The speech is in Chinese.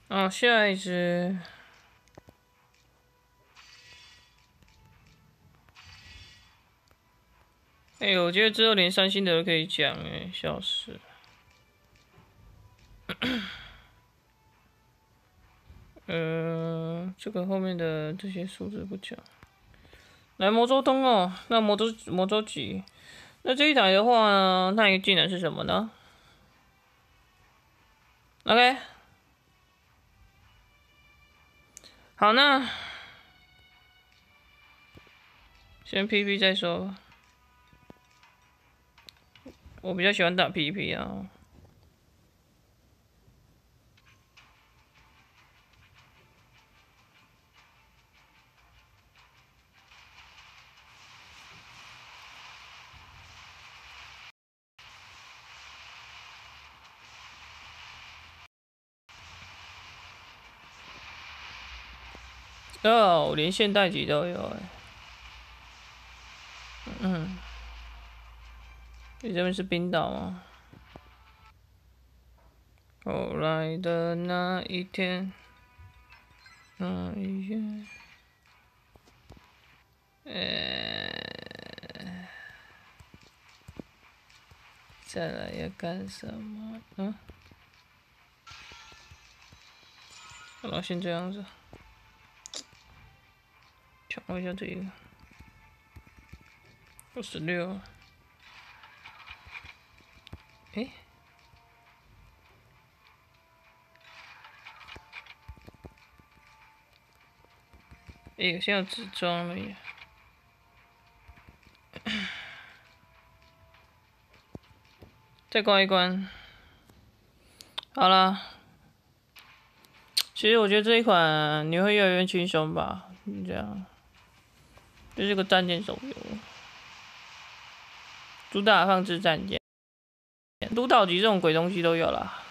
哦，下一只。哎、我觉得之后连3星的都可以讲，哎，笑死。这个后面的这些数字不讲。来魔州通哦，那魔州几？那这一台的话呢，那一个技能是什么呢 ？OK， 好，那先 PP 再说吧。我比较喜欢打 PP 啊。哦，连现代级都有哎。你这边是冰岛吗？后来的那一天，那一天，再来要干什么？好了，先这样子，抢一下这个，26。诶，现在有纸装了耶。再关一关。好啦，其实我觉得这一款你会越来越轻松吧，这样，就是个战舰手游，主打放置战舰，督导级这种鬼东西都有啦。